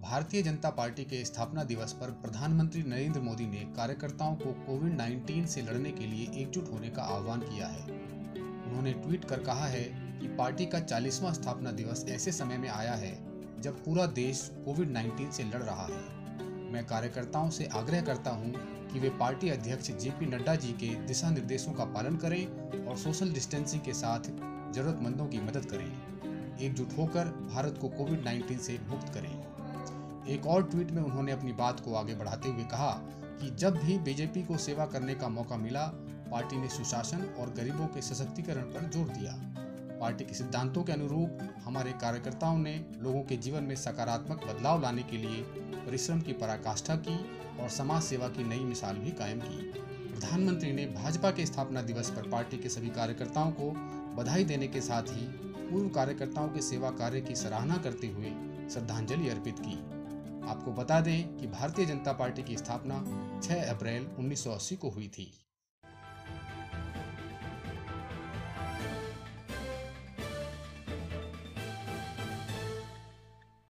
Bharatiya Janata party के स्थापना दिवस पर प्रधानमंत्री नरेंद्र मोदी ने कार्यकर्ताओं को कोविड-19 से लड़ने के लिए एकजुट होने का आह्वान किया है। उन्होंने ट्वीट कर कहा है कि पार्टी का 40वां स्थापना दिवस ऐसे समय में आया है जब पूरा देश कोविड-19 से लड़ रहा है। मैं कार्यकर्ताओं से आग्रह करता हूं कि वे पार्टी अध्यक्ष जेपी नड्डा जी के दिशा निर्देशों का पालन करें और सोशल डिस्टेंसिंग के साथ जरूरतमंदों की मदद करें। एकजुट होकर भारत को कोविड-19 से मुक्त करें। एक और ट्वीट में उन्होंने अपनी बात को आगे बढ़ाते हुए कहा कि जब भी बीजेपी को सेवा करने का मौका मिला, पार्टी ने सुशासन और गरीबों के सशक्तिकरण पर जोर दिया। पार्टी के सिद्धांतों के अनुरूप हमारे कार्यकर्ताओं ने लोगों के जीवन में सकारात्मक बदलाव लाने के लिए परिश्रम की पराकाष्ठा की और समाज सेवा की नई मिसाल भी कायम की। प्रधानमंत्री ने भाजपा के स्थापना दिवस पर पार्टी के सभी कार्यकर्ताओं को बधाई देने के साथ ही पूर्व कार्यकर्ताओं के सेवा कार्य की सराहना करते हुए श्रद्धांजलि अर्पित की। आपको बता दें कि भारतीय जनता पार्टी की स्थापना 6 अप्रैल 1980 को हुई थी।